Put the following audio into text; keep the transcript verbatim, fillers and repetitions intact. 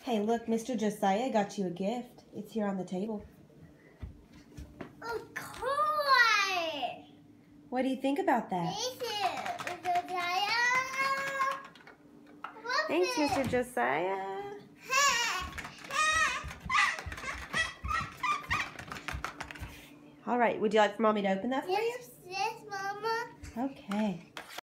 Hey, look, Mister Josiah got you a gift. It's here on the table. A car! What do you think about that? Thank you, Josiah. Thanks, Mister Josiah. All right, would you like for Mommy to open that for you? Yes, yes, Mama. Okay.